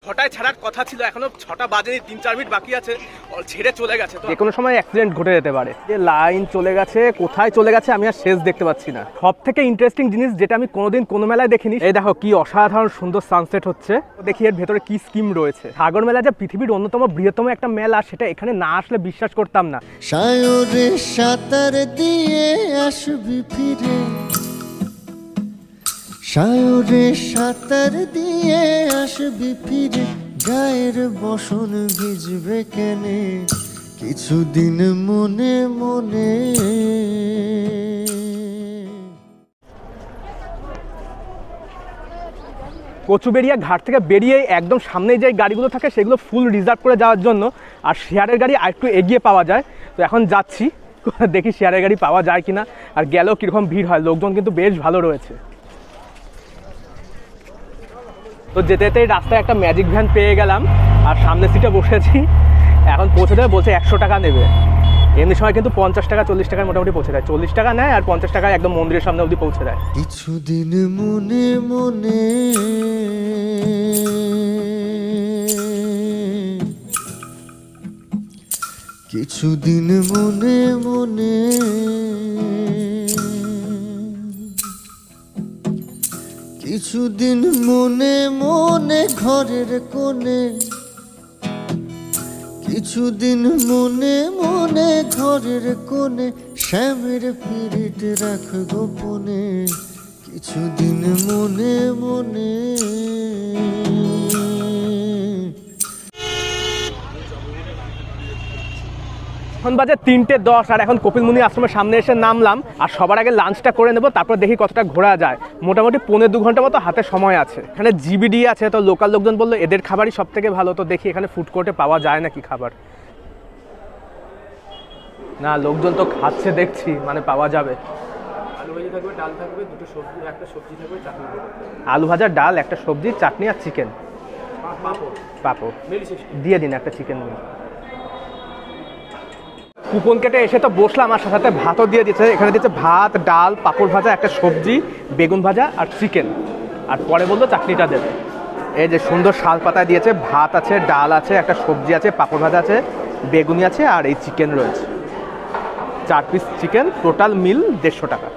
ছটায় ছাড়ার কথা ছিল, এখনো 6টা বাজেনি, 3-4 মিনিট বাকি আছে, ছেড়ে চলে গেছে। তো যে কোনো সময় অ্যাক্সিডেন্ট ঘটে যেতে পারে। যে লাইন চলে গেছে, কোথায় চলে গেছে আমি আর শেষ দেখতে পাচ্ছি না। সব থেকে ইন্টারেস্টিং জিনিস যেটা আমি কোনোদিন কোনো মেলায় দেখিনি, এই দেখো কি অসাধারণ সুন্দর সানসেট হচ্ছে। দেখি এর ভেতরে কি স্কিম রয়েছে। সাগর মেলা যে পৃথিবীর অন্যতম বৃহত্তম একটা মেলা, সেটা এখানে না আসলে বিশ্বাস করতাম না। সায়রে সাঁতার দিয়ে আসবি ফিরে, সায়রে সাঁতার দিয়ে আসবি ফিরে, গায়ের বসন ভিজবে কেনে কিছুদিন মনে মনে। কচুবেড়িয়া ঘাট থেকে বেরিয়ে একদম সামনে যে গাড়িগুলো থাকে সেগুলো ফুল রিজার্ভ করে যাওয়ার জন্য, আর শেয়ারের গাড়ি আরেকটু এগিয়ে পাওয়া যায়। তো এখন যাচ্ছি, দেখি শেয়ারের গাড়ি পাওয়া যায় কিনা, আর গেলেও কীরকম ভিড় হয়। লোকজন কিন্তু বেশ ভালো রয়েছে। তো যেতে যেতে রাস্তায় একটা ম্যাজিক ভ্যান পেয়ে গেলাম, আর সামনের সিটে বসেছি। এখন পৌঁছে দেবে বলছে 100 টাকা নেবে। এমনি সময় কিন্তু 50 টাকা 40 টাকায় মোটামুটি পৌঁছে দেয়। 40 টাকা নেয় আর 50 টাকায় একদম মন্দিরের সামনে অবধি পৌঁছে দেয়। কিছুদিন মনে মনে, কিছুদিন মনে মনে, কিছুদিন মনে মনে ঘরের কোণে, কিছুদিন মনে মনে ঘরের কোণে, শ্যামের পিরিত রাখ গোপনে কিছুদিন মনে মনে। এখন বাজে 3:10 আর এখন কপিলমুনি আশ্রমের সামনে এসে নামলাম। আর সবার আগে লাঞ্চটা করে নেবো, তারপর দেখি কতটা ঘোরা যায়। মোটামুটি 1.5-2 ঘন্টা মতো হাতে সময় আছে। এখানে জিবিডি আছে, তো লোকাল লোকজন বললো এদের খাবারই সব থেকে ভালো। তো দেখি এখানে ফুড কোর্টে পাওয়া যায় নাকি খাবার। না, লোকজন তো খাচ্ছে দেখছি, মানে পাওয়া যাবে। আলু ভাজি থাকবে, ডাল থাকবে, 2টো সবজি, একটা সবজি থাকবে, চাটনি থাকবে। আলু ভাজা, ডাল, একটা সবজি, চাটনি আর চিকেন, পাঁপড় দিয়ে দিন, একটা চিকেন দিন। কুপন কেটে এসে তো বসলাম, আর সাথে ভাতও দিয়ে দিচ্ছে। এখানে দিচ্ছে ভাত, ডাল, পাঁপড় ভাজা, একটা সবজি, বেগুন ভাজা আর চিকেন। আর পরে বললো চাটনিটা দেবে। এই যে সুন্দর শাল পাতায় দিয়েছে, ভাত আছে, ডাল আছে, একটা সবজি আছে, পাঁপড় ভাজা আছে, বেগুনি আছে, আর এই চিকেন রয়েছে। 4 পিস চিকেন, টোটাল মিল 150 টাকা।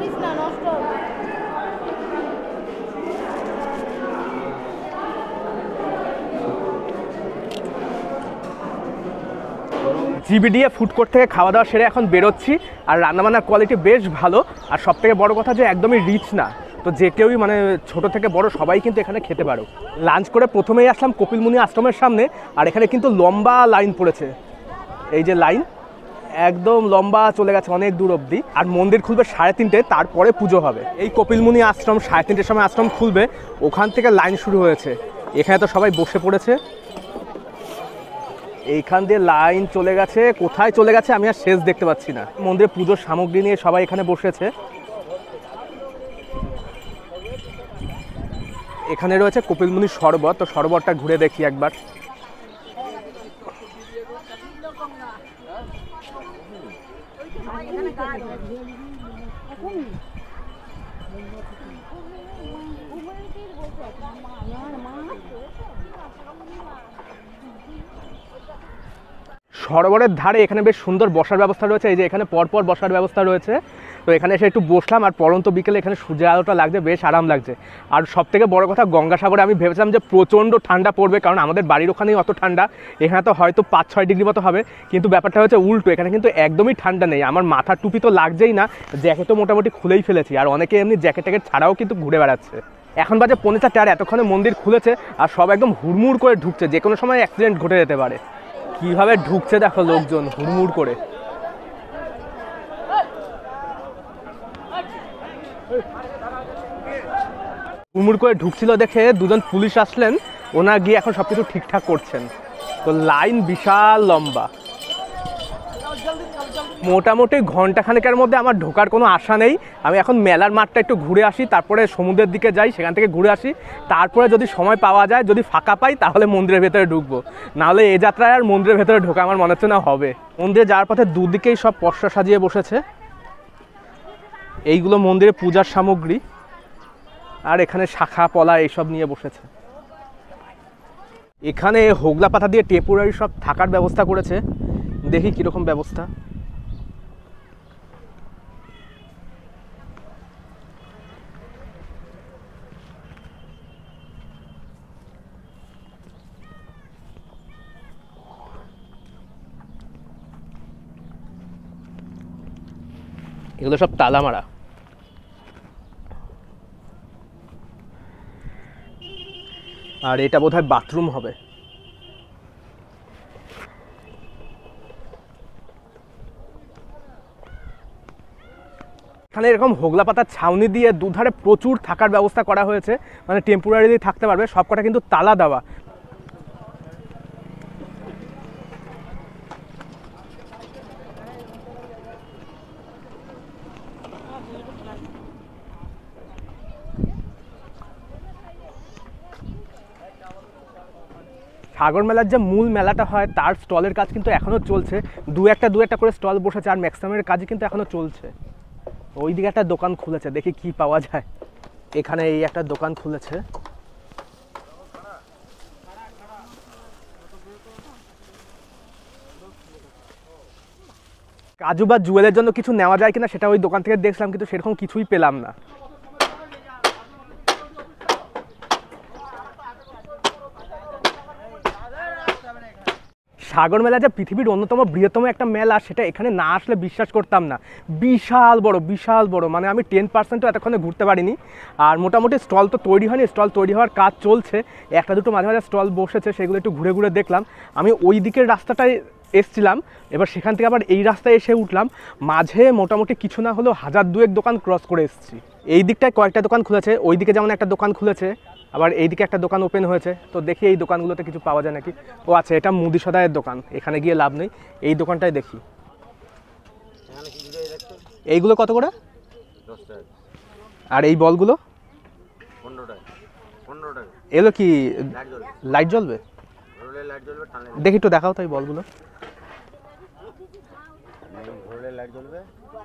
জিবিডিএ ফুড কোর্ট থেকে খাওয়া দাওয়া সেরে এখন বেরোচ্ছি। আর রান্নাবান্নার কোয়ালিটি বেশ ভালো, আর সব থেকে বড়ো কথা যে একদমই রিচ না। তো যে কেউই মানে ছোট থেকে বড় সবাই কিন্তু এখানে খেতে পারো। লাঞ্চ করে প্রথমেই আসলাম কপিলমুনি আশ্রমের সামনে, আর এখানে কিন্তু লম্বা লাইন পড়েছে। এই যে লাইন একদম লম্বা চলে গেছে অনেক দূর অবধি। আর মন্দির খুলবে 3:30, তারপরে পুজো হবে। এই কপিলমুনি আশ্রম 3:30-র সময় আশ্রম খুলবে, ওখান থেকে লাইন শুরু হয়েছে। এখানে তো সবাই বসে পড়েছে, এইখান দিয়ে লাইন চলে গেছে, কোথায় চলে গেছে আমি আর শেষ দেখতে পাচ্ছি না। মন্দিরে পুজোর সামগ্রী নিয়ে সবাই এখানে বসেছে। এখানে রয়েছে কপিলমুনি শরবত, তো শরবতটা ঘুরে দেখি একবার। সরোবরের ধারে এখানে বেশ সুন্দর বসার ব্যবস্থা রয়েছে। এই যে এখানে পরপর বসার ব্যবস্থা রয়েছে। তো এখানে এসে একটু বসলাম, আর পরন্ত বিকেলে এখানে সূর্যের আলোটা লাগছে, বেশ আরাম লাগছে। আর সব থেকে বড় কথা, গঙ্গাসাগরে আমি ভেবেছিলাম যে প্রচণ্ড ঠান্ডা পড়বে, কারণ আমাদের বাড়ির ওখানেই অত ঠান্ডা। এখানে তো হয়তো 5-6 ডিগ্রি মতো হবে, কিন্তু ব্যাপারটা হচ্ছে উল্টো। এখানে কিন্তু একদমই ঠান্ডা নেই। আমার মাথার টুপি তো লাগছেই না, জ্যাকেটও মোটামুটি খুলেই ফেলেছি। আর অনেকে এমনি জ্যাকেট ট্যাকেট ছাড়াও কিন্তু ঘুরে বেড়াচ্ছে। এখন বাজে 4:45, এতক্ষণে মন্দির খুলেছে, আর সব একদম হুড়মুড় করে ঢুকছে। যে কোনো সময় অ্যাক্সিডেন্ট ঘটে যেতে পারে। কিভাবে ঢুকছে দেখো লোকজন হুড়মুড় করে। হুড়মুড় করে ঢুকছিল দেখে 2জন পুলিশ আসলেন, ওনারা গিয়ে এখন সবকিছু ঠিকঠাক করছেন। তো লাইন বিশাল লম্বা, মোটামুটি ঘন্টাখানেকের মধ্যে আমার ঢোকার কোনো আশা নেই। আমি এখন মেলার মাঠটা একটু ঘুরে আসি, তারপরে সমুদ্রের দিকে যাই, সেখান থেকে ঘুরে আসি। তারপরে যদি সময় পাওয়া যায়, যদি ফাঁকা পাই, তাহলে মন্দিরের ভেতরে ঢুকবো। নাহলে এই যাত্রায় আর মন্দিরের ভেতরে ঢোকা আমার মনে হচ্ছে না হবে। মন্দিরে যাওয়ার পথে দুদিকেই সব পসরা সাজিয়ে বসেছে। এইগুলো মন্দিরে পূজার সামগ্রী, আর এখানে শাখা পলা এইসব নিয়ে বসেছে। এখানে হোগলা পাতা দিয়ে টেম্পোরারি সব থাকার ব্যবস্থা করেছে, দেখি কীরকম ব্যবস্থা। এগুলো সব তালা মারা। আর এটা বোধহয় বাথরুম হবে। এখানে এরকম হোগলা পাতার ছাউনি দিয়ে দুধারে প্রচুর থাকার ব্যবস্থা করা হয়েছে, মানে টেম্পোরারিলি থাকতে পারবে, সবকটা কিন্তু তালা দেওয়া। সাগর মেলার যে মূল মেলাটা হয় তার স্টলের কাজ কিন্তু এখনও চলছে, দু একটা করে স্টল বসেছে, আর ম্যাক্সিমামের কাজই কিন্তু এখনও চলছে। ওইদিকে একটা দোকান খুলেছে, দেখি কি পাওয়া যায়। এখানে এই একটা দোকান খুলেছে। কাজু বা জুয়েলের জন্য কিছু নেওয়া যায় কিনা সেটা ওই দোকান থেকে দেখলাম, কিন্তু সেরকম কিছুই পেলাম না। সাগর মেলা যে পৃথিবীর অন্যতম বৃহত্তম একটা মেলা, সেটা এখানে না আসলে বিশ্বাস করতাম না। বিশাল বড়, মানে আমি 10%ও এতক্ষণে ঘুরতে পারিনি। আর মোটামুটি স্টল তো তৈরি হয়নি, স্টল তৈরি হওয়ার কাজ চলছে, একটা দুটো মাঝে মাঝে স্টল বসেছে, সেগুলো একটু ঘুরে ঘুরে দেখলাম। আমি ওই দিকের রাস্তাটায় এসছিলাম, এবার সেখান থেকে আবার এই রাস্তায় এসে উঠলাম। মাঝে মোটামুটি কিছু না হলেও 1000-2000 দোকান ক্রস করে এসেছি। এই দিকটায় কয়েকটা দোকান খুলেছে, ওই দিকে যেমন একটা দোকান খুলেছে, আবার এইদিকে একটা দোকান ওপেন হয়েছে। তো দেখি এই দোকানগুলোতে কিছু পাওয়া যায় নাকি। ও আচ্ছা, এটা মুদি সদাইয়ের দোকান, এখানে গিয়ে লাভ নেই, এই দোকানটাই দেখি। এইগুলো কত করে? 10 টাকা। আর এই বলগুলো 15 টাকা। 15 টাকা। এগুলো কি লাইট জ্বলবে? লাইট জ্বলবে? ঘোরলে লাইট জ্বলবে, টানলে দেখি একটু দেখাও তো এই বলগুলো। ঘোরলে লাইট জ্বলবে।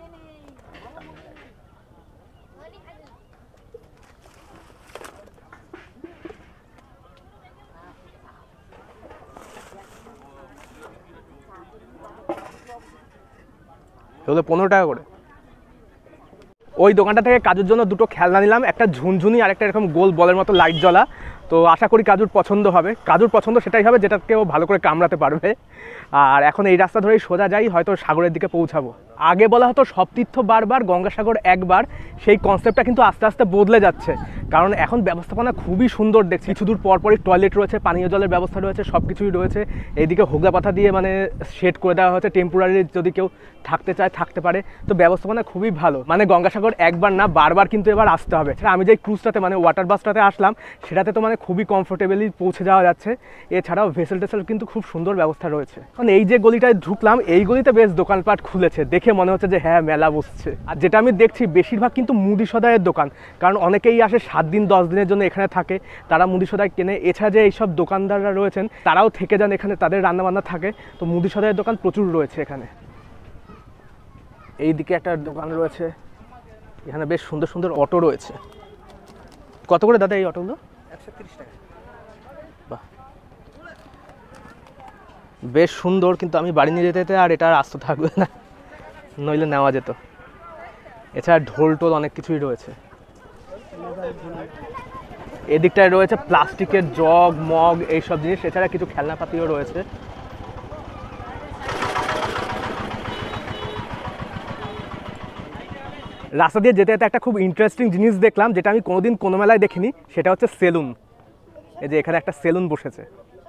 এগুলো 15 টাকা করে। ওই দোকানটা থেকে কাজুর জন্য দুটো খেলনা নিলাম, একটা ঝুনঝুনি আর একটা এরকম গোল বলের মতো লাইট জ্বলা। তো আশা করি কাজুর পছন্দ হবে, কাজুর পছন্দ সেটাই হবে যেটাকেও ভালো করে কামড়াতে পারবে। আর এখন এই রাস্তা ধরেই সোজা যাই, হয়তো সাগরের দিকে পৌঁছাবো। আগে বলা হতো সব তীর্থ বারবার, গঙ্গাসাগর একবার, সেই কনসেপ্টটা কিন্তু আস্তে আস্তে বদলে যাচ্ছে, কারণ এখন ব্যবস্থাপনা খুবই সুন্দর দেখছি। কিছু দূর পরপরই টয়লেট রয়েছে, পানীয় জলের ব্যবস্থা রয়েছে, সব কিছুই রয়েছে। এইদিকে হোগলা পাতা দিয়ে মানে শেড করে দেওয়া হয়েছে, টেম্পোরারি যদি কেউ থাকতে চায় থাকতে পারে। তো ব্যবস্থাপনা খুবই ভালো, মানে গঙ্গাসাগর একবার না বারবার কিন্তু এবার আসতে হবে। আমি যে ক্রুজটাতে মানে ওয়াটার বাসটাতে আসলাম, সেটাতে তো মানে খুবই কমফোর্টেবলি পৌঁছে যাওয়া যাচ্ছে। এছাড়াও ভেসেল টেসেল কিন্তু খুব সুন্দর ব্যবস্থা রয়েছে। কারণ এই যে গলিটায় ঢুকলাম, এই গলিতে বেশ দোকানপাট খুলেছে, দেখে মনে হচ্ছে যে হ্যাঁ মেলা বসছে। আর যেটা আমি দেখছি বেশিরভাগ কিন্তু মুদি সদাইয়ের দোকান, কারণ অনেকেই আসে 7 দিন 10 দিনের জন্য এখানে থাকে, তারা মুদি সদাই কেনে। এছাড়া যে এইসব দোকানদাররা রয়েছেন তারাও থেকে যান এখানে, তাদের রান্নাবান্না থাকে। তো মুদি সদাইয়ের দোকান প্রচুর রয়েছে এখানে। এই দিকে একটা দোকান রয়েছে, এখানে বেশ সুন্দর সুন্দর অটো রয়েছে। কত করে দাদা এই অটোগুলো? 130 টাকা। বাহ, বেশ সুন্দর, কিন্তু আমি বাড়ি নিয়ে যেতে যেতে আর এটা আর আস্ত থাকবে না, নইলে নেওয়া যেত। এছাড়া ঢোল টোল অনেক কিছুই রয়েছে। এদিকটায় রয়েছে প্লাস্টিকের জগ মগ এইসব জিনিস, এছাড়া কিছু খেলনাপাতিও রয়েছে। রাস্তা দিয়ে যেতে যেতে একটা খুব ইন্টারেস্টিং জিনিস দেখলাম, যেটা আমি কোনোদিন কোনো মেলায় দেখিনি, সেটা হচ্ছে সেলুন। এই যে এখানে একটা সেলুন বসেছে।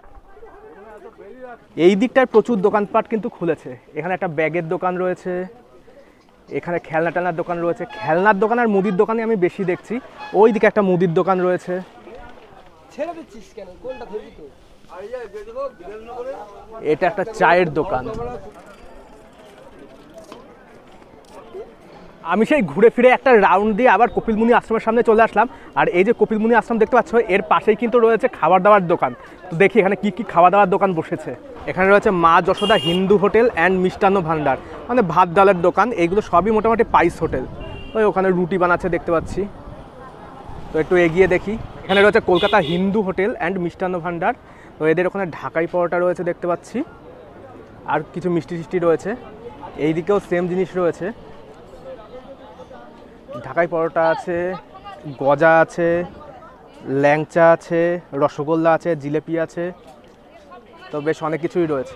এই দিকটায় প্রচুর দোকানপাট কিন্তু খুলেছে। এখানে একটা ব্যাগের দোকান রয়েছে, এখানে খেলনা টেলনার দোকান রয়েছে। খেলনার দোকান আর মুদির দোকানে আমি বেশি দেখছি। ওই দিকে একটা মুদির দোকান রয়েছে। এটা একটা চায়ের দোকান। আমি সেই ঘুরে ফিরে একটা রাউন্ড দিয়ে আবার কপিলমুনি আশ্রমের সামনে চলে আসলাম। আর এই যে কপিলমুনি আশ্রম দেখতে পাচ্ছ, এর পাশেই কিন্তু রয়েছে খাবার দাবার দোকান। তো দেখি এখানে কি কি খাওয়া দাওয়ার দোকান বসেছে। এখানে রয়েছে মা যশোদা হিন্দু হোটেল অ্যান্ড মিষ্টান্ন ভান্ডার, মানে ভাত ডালের দোকান। এইগুলো সবই মোটামুটি পাইস হোটেল। ওই ওখানে রুটি বানাচ্ছে দেখতে পাচ্ছি। তো একটু এগিয়ে দেখি, এখানে রয়েছে কলকাতা হিন্দু হোটেল অ্যান্ড মিষ্টান্ন ভান্ডার। তো এদের ওখানে ঢাকাই পরোটা রয়েছে দেখতে পাচ্ছি, আর কিছু মিষ্টি টিষ্টি রয়েছে। এইদিকেও সেম জিনিস রয়েছে, ঢাকাই পরোটা আছে, গজা আছে, ল্যাংচা আছে, রসগোল্লা আছে, জিলেপি আছে, তো বেশ অনেক কিছুই রয়েছে।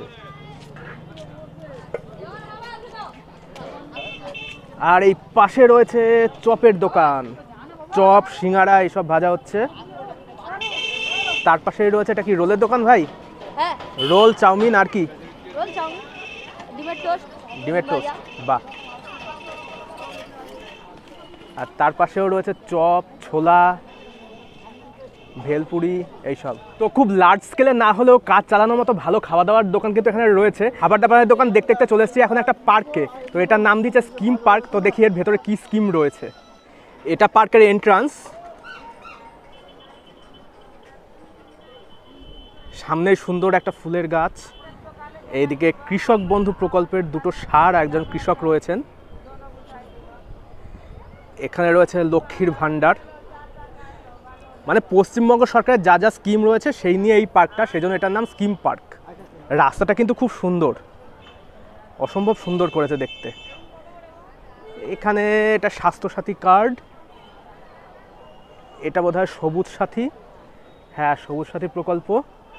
আর এই পাশে রয়েছে চপের দোকান, চপ সিঙ্গাড়া এইসব ভাজা হচ্ছে। তার পাশেই রয়েছে, এটা কি রোলের দোকান ভাই? হ্যাঁ, রোল, চাউমিন আর কি? রোল, চাউমিন, ডিমের টোস্ট। ডিমের টোস্ট, বাহ। আর তার পাশেও রয়েছে চপ, ছোলা, ভেলপুরি এইসব। তো খুব লার্জ স্কেলে না হলেও কাজ চালানোর মতো ভালো খাওয়া দাওয়ার দোকান কিন্তু এখানে রয়েছে। খাবার দাবারের দোকান দেখতে দেখতে চলে এসেছি এখন একটা পার্কে। তো এটার নাম দিয়েছে স্কিম পার্ক। তো দেখি এর ভেতরে কি স্কিম রয়েছে। এটা পার্কের এন্ট্রান্স। সামনে সুন্দর একটা ফুলের গাছ। এইদিকে কৃষক বন্ধু প্রকল্পের দুটো ষাঁড়, একজন কৃষক রয়েছেন। এখানে রয়েছে লক্ষ্মীর ভাণ্ডার, মানে পশ্চিমবঙ্গ সরকারের যা যা স্কিম রয়েছে সেই নিয়ে এই পার্কটা, সেই জন্য এটার নাম স্কিম পার্ক। রাস্তাটা কিন্তু খুব সুন্দর, অসম্ভব সুন্দর করেছে দেখতে। এখানে এটা স্বাস্থ্যসাথী কার্ড, এটা বোধহয় সবুজ সাথী, হ্যাঁ সবুজ সাথী প্রকল্প।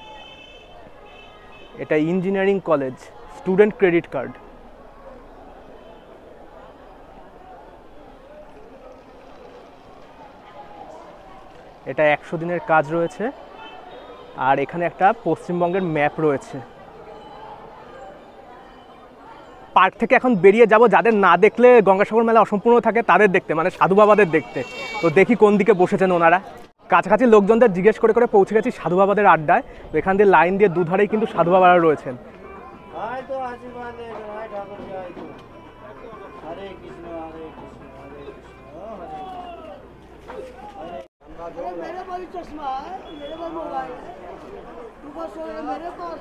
এটা engineering college student credit card. এটা 100 দিনের কাজ রয়েছে। আর এখানে একটা পশ্চিমবঙ্গের ম্যাপ রয়েছে। পার্ক থেকে এখন বেরিয়ে যাব, যাদের না দেখলে গঙ্গাসাগর মেলা অসম্পূর্ণ থাকে তাদের দেখতে, মানে সাধু বাবাদের দেখতে। তো দেখি কোন দিকে বসেছেন ওনারা। কাছাকাছি লোকজনদের জিজ্ঞেস করে করে পৌঁছে গেছি সাধু বাবাদের আড্ডায়। তো এখান দিয়ে লাইন দিয়ে দুধারেই কিন্তু সাধু বাবারা রয়েছেন। मेरे पास चश्मा है, मेरे पास मोबाइल है, तू बस मेरे पास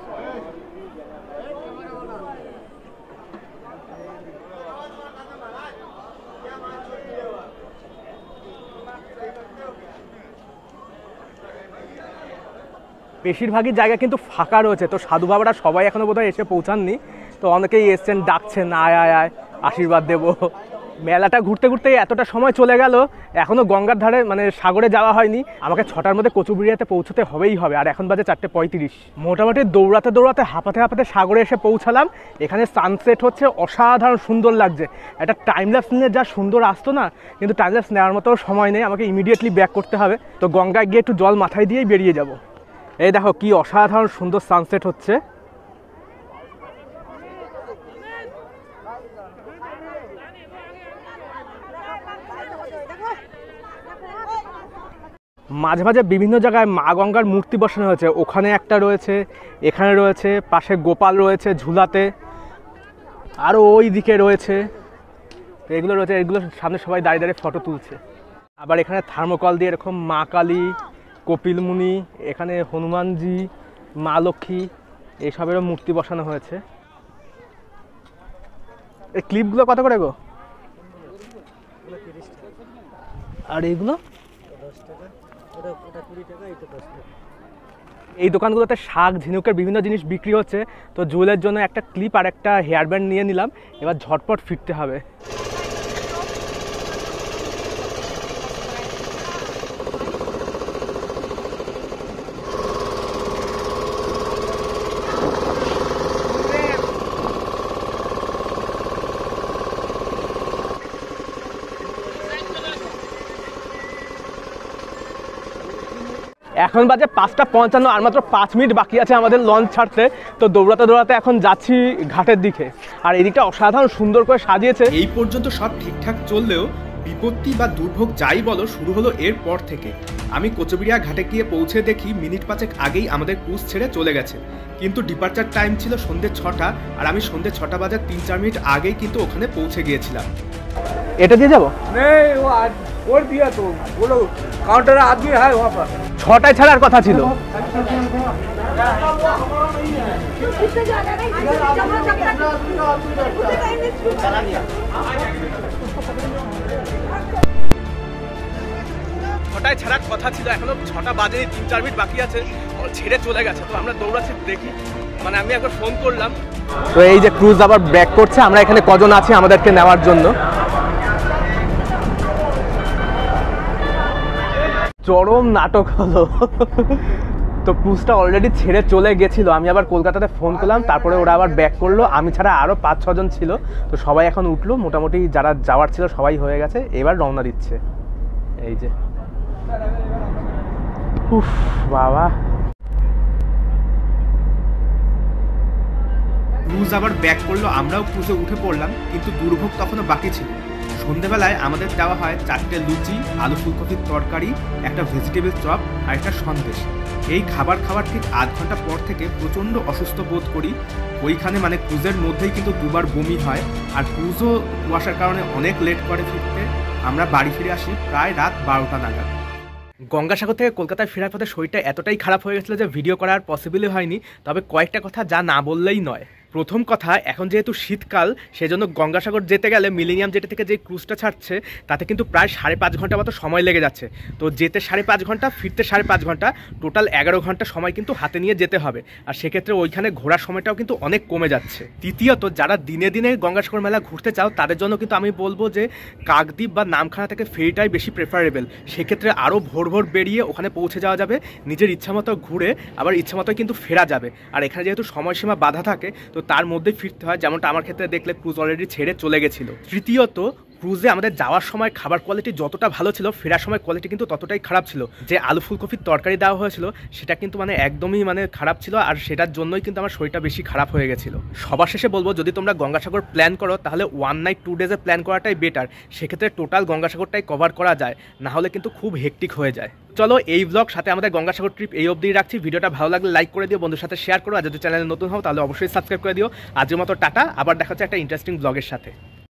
বেশিরভাগই জায়গা কিন্তু ফাঁকা রয়েছে। তো সাধু বাবারা সবাই এখনো বোধহয় এসে পৌঁছাননি। তো অনেকেই এসছেন, ডাকছেন আয় আয় আয়, আশীর্বাদ দেবো। মেলাটা ঘুরতে ঘুরতে এতটা সময় চলে গেল, এখনও গঙ্গার ধারে মানে সাগরে যাওয়া হয়নি। আমাকে 6টার মধ্যে কচুবিড়িয়াতে পৌঁছতে হবেই হবে, আর এখন বাজে 4:35। মোটামুটি দৌড়াতে দৌড়াতে হাঁপাতে হাঁপাতে সাগরে এসে পৌঁছালাম। এখানে সানসেট হচ্ছে, অসাধারণ সুন্দর লাগছে। একটা টাইমল্যাপস নিয়ে যা সুন্দর আসতো না, কিন্তু টাইমল্যাপস নেওয়ার মতো সময় নেই, আমাকে ইমিডিয়েটলি ব্যাক করতে হবে। তো গঙ্গায় গিয়ে একটু জল মাথায় দিয়েই বেরিয়ে যাব। এই দেখো কি অসাধারণ সুন্দর সানসেট হচ্ছে। মাঝে মাঝে বিভিন্ন জায়গায় মা গঙ্গার মূর্তি বসানো হয়েছে। ওখানে একটা রয়েছে, এখানে রয়েছে, পাশে গোপাল রয়েছে ঝুলাতে, আরও ওই দিকে রয়েছে। এগুলো রয়েছে, এগুলোর সামনে সবাই দাঁড়িয়ে দাঁড়িয়ে ফটো তুলছে। আবার এখানে থার্মোকল দিয়ে এরকম মা কালী, কপিল মুনি, এখানে হনুমানজি, মা লক্ষ্মী এইসবেরও মূর্তি বসানো হয়েছে। এই ক্লিপগুলো কত করে গো? আর এইগুলো এই দোকানগুলোতে শাক ঝিনুকের বিভিন্ন জিনিস বিক্রি হচ্ছে। তো জুয়েলের জন্য একটা ক্লিপ আর একটা হেয়ার ব্যান্ড নিয়ে নিলাম। এবার ঝটপট ফিরতে হবে। এখন বাজে 5:55, আর মাত্র 5 মিনিট বাকি আছে আমাদের লঞ্চ ছাড়তে। তো দৌড়াতে দৌড়াতে এখন যাচ্ছি ঘাটের দিকে। আর এদিকটা অসাধারণ সুন্দর করে সাজিয়েছে। এই পর্যন্ত সব ঠিকঠাক চললেও বিপত্তি বা দুর্ভোগ যাই বলো শুরু হলো এর পর থেকে। আমি কোচবিড়িয়া ঘাটে গিয়ে পৌঁছে দেখি মিনিট 5 আগেই আমাদের ক্রুজ ছেড়ে চলে গেছে। কিন্তু ডিপার্চার টাইম ছিল সন্ধ্যে 6টা, আর আমি সন্ধ্যে 6টা বাজার 3-4 মিনিট আগেই কিন্তু ওখানে পৌঁছে গিয়েছিলাম। এটা দিয়ে যাবো? नहीं वो बोल दिया तो बोलो काउंटर आदमी है वहाँ पर। 6টায় ছাড়ার কথা ছিল। ছটায় ছাড়ার কথা ছিল, এখনো 6টা বাজে, 3-4 মিনিট বাকি আছে। ছেড়ে চলে গেছে। তো আমরা দৌড়াচ্ছি দেখি, মানে আমি একবার ফোন করলাম। তো এই যে ক্রুজ আবার ব্যাক করছে, আমরা এখানে কজন আছি আমাদেরকে নেওয়ার জন্য। চরম নাটক হলো। তো ক্রুজটা অলরেডি ছেড়ে চলে গেছিলো, আমি আবার কলকাতাতে ফোন করলাম, তারপরে ওরা আবার ব্যাক করলো। আমি ছাড়া আরও 5-6 জন ছিল। তো সবাই এখন উঠলো, মোটামুটি যারা যাওয়ার ছিল সবাই হয়ে গেছে, এবার রওনা দিচ্ছে। এই যে উফ বাবা। ক্রুজ আবার ব্যাক করলো, আমরাও ক্রুজে উঠে পড়লাম, কিন্তু দুর্ভোগ তখনও বাকি ছিল। সন্ধেবেলায় আমাদের দেওয়া হয় 4টে লুচি, আলু ফুলকপির তরকারি, একটা ভেজিটেবল চপ আর একটা সন্দেশ। এই খাবার খাওয়ার ঠিক আধ ঘন্টা পর থেকে প্রচণ্ড অসুস্থ বোধ করি। ওইখানে মানে ক্রুজের মধ্যেই কিন্তু দুবার বমি হয়, আর ক্রুজও কুয়াশার কারণে অনেক লেট করে ফিরতে। আমরা বাড়ি ফিরে আসি প্রায় রাত 12টা নাগাদ। গঙ্গাসাগর থেকে কলকাতায় ফেরার পথে শরীরটা এতটাই খারাপ হয়ে গেছিলো যে ভিডিও করা আর পসিবলই হয়নি। তবে কয়েকটা কথা যা না বললেই নয়। প্রথম কথা, এখন যেহেতু শীতকাল, সেজন্য গঙ্গাসাগর যেতে গেলে মিলেনিয়াম জেটি থেকে যে ক্রুজটা ছাড়ছে তাতে কিন্তু প্রায় 5.5 ঘন্টা মতো সময় লেগে যাচ্ছে। তো যেতে 5.5 ঘন্টা, ফিরতে 5.5 ঘন্টা, টোটাল 11 ঘন্টা সময় কিন্তু হাতে নিয়ে যেতে হবে। আর সেক্ষেত্রে ওইখানে ঘোরার সময়টাও কিন্তু অনেক কমে যাচ্ছে। তৃতীয়ত, যারা দিনে দিনে গঙ্গাসাগর মেলা ঘুরতে চাও তাদের জন্য কিন্তু আমি বলবো যে কাকদ্বীপ বা নামখানা থেকে ফেরিটাই বেশি প্রেফারেবল। সেক্ষেত্রে আরও ভোর ভোর বেরিয়ে ওখানে পৌঁছে যাওয়া যাবে, নিজের ইচ্ছামতো ঘুরে আবার ইচ্ছামতো কিন্তু ফেরা যাবে। আর এখানে যেহেতু সময়সীমা বাধা থাকে, তো তার মধ্যে ফিরতে হয়, যেমনটা আমার ক্ষেত্রে দেখলে ক্রুজ অলরেডি ছেড়ে চলে গেছিল। তৃতীয়ত, ক্রুজে আমাদের যাওয়ার সময় খাবার কোয়ালিটি যতটা ভালো ছিল, ফেরার সময় কোয়ালিটি কিন্তু ততটাই খারাপ ছিল। যে আলু ফুলকপির তরকারি দেওয়া হয়েছিল সেটা কিন্তু মানে একদমই মানে খারাপ ছিল, আর সেটার জন্যই কিন্তু আমার শরীরটা বেশি খারাপ হয়ে গেছিল। সবার শেষে বলবো, যদি তোমরা গঙ্গাসাগর প্ল্যান করো তাহলে 1 নাইট 2 ডেজে প্ল্যান করাটাই বেটার। সেক্ষেত্রে টোটাল গঙ্গাসাগরটাই কভার করা যায়, না হলে কিন্তু খুব হেক্টিক হয়ে যায়। চলো, এই ব্লগ সাথে আমাদের গঙ্গাসাগর ট্রিপ এই অবধি রাখছি। ভিডিওটা ভালো লাগলে লাইক করে দিও, বন্ধুর সাথে শেয়ার করো, আর যদি চ্যানেলে নতুন হও তাহলে অবশ্যই সাবস্ক্রাইব করে দিও। আজকের মতো টাটা, আবার দেখা হচ্ছে একটা ইন্টারেস্টিং ব্লগের সাথে।